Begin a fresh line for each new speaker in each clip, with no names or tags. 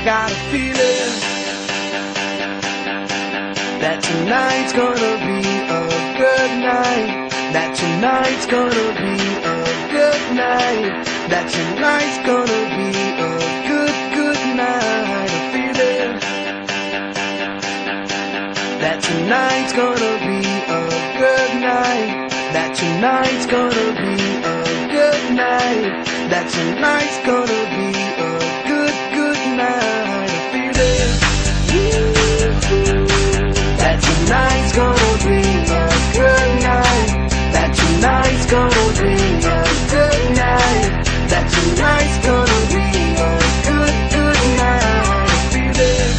got a feeling that tonight's gonna be a good night. That tonight's gonna be a good night. That tonight's gonna be a good night. A feeling that tonight's gonna be a good night. That tonight's gonna be a good night. That tonight's gonna be a good night. A feeling that tonight's gonna be a good night. That tonight's gonna be a good night. That tonight's gonna be a good night. A feeling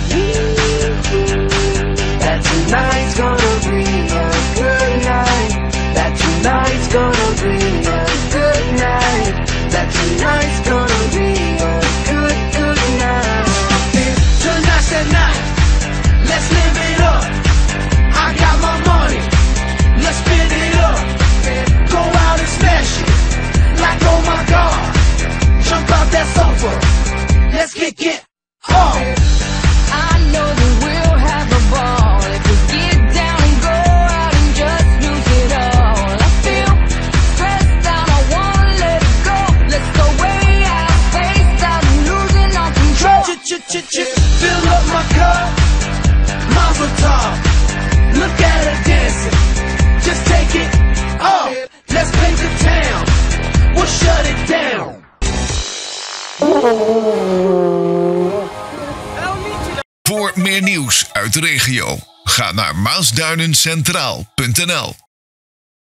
that tonight's gonna be a good night. That tonight's gonna be a good night. That tonight's gonna be a good night. Tonight's the night. Let's live it up. I got my money. Let's spin it up. Go out and smash it. Like oh my God. Jump out that sofa. Let's kick it off.
I know that we'll have a ball if we get down and go out and just lose it all. I feel stressed out, I wanna let it go. Let's go way out, spaced out and losing all control.
Fill up my cup, Mazel tov. Look at her dancing, just take it off. Let's paint the town, we'll shut it down.
Voor meer nieuws uit de regio, ga naar maasduinencentraal.nl.